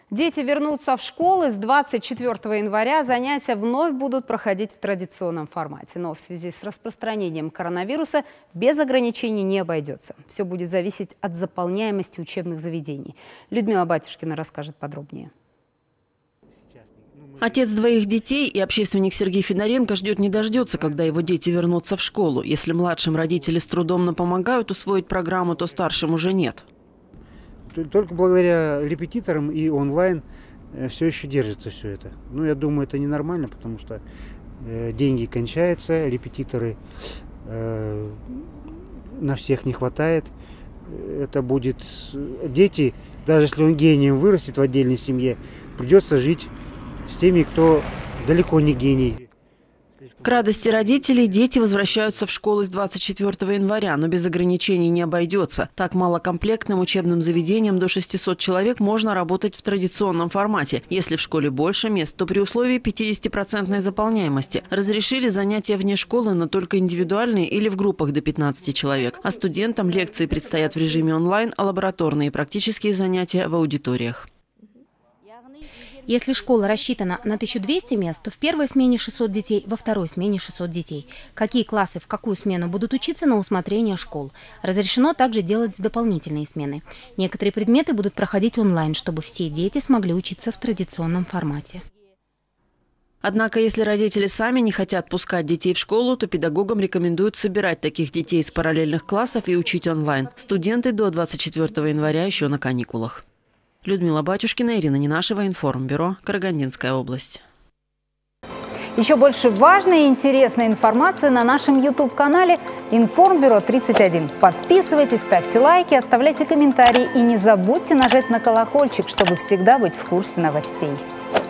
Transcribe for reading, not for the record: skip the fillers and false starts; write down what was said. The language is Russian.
Дети вернутся в школы. С 24 января занятия вновь будут проходить в традиционном формате. Но в связи с распространением коронавируса без ограничений не обойдется. Все будет зависеть от заполняемости учебных заведений. Людмила Батюшкина расскажет подробнее. Отец двоих детей и общественник Сергей Федоренко ждет не дождется, когда его дети вернутся в школу. Если младшим родители с трудом помогают усвоить программу, то старшим уже нет. Только благодаря репетиторам и онлайн все еще держится все это. Но я думаю, это ненормально, потому что деньги кончаются, репетиторы на всех не хватает. Это будет дети, даже если он гением вырастет в отдельной семье, придется жить с теми, кто далеко не гений. К радости родителей дети возвращаются в школы с 24 января, но без ограничений не обойдется. Так малокомплектным учебным заведениям до 600 человек можно работать в традиционном формате. Если в школе больше мест, то при условии 50% заполняемости. Разрешили занятия вне школы, но только индивидуальные или в группах до 15 человек. А студентам лекции предстоят в режиме онлайн, а лабораторные и практические занятия в аудиториях. Если школа рассчитана на 1200 мест, то в первой смене 600 детей, во второй смене 600 детей. Какие классы в какую смену будут учиться на усмотрение школ. Разрешено также делать дополнительные смены. Некоторые предметы будут проходить онлайн, чтобы все дети смогли учиться в традиционном формате. Однако, если родители сами не хотят пускать детей в школу, то педагогам рекомендуют собирать таких детей из параллельных классов и учить онлайн. Студенты до 24 января еще на каникулах. Людмила Батюшкина, Ирина Ненашева, Информбюро, Карагандинская область. Еще больше важной и интересной информации на нашем YouTube-канале Информбюро 31. Подписывайтесь, ставьте лайки, оставляйте комментарии и не забудьте нажать на колокольчик, чтобы всегда быть в курсе новостей.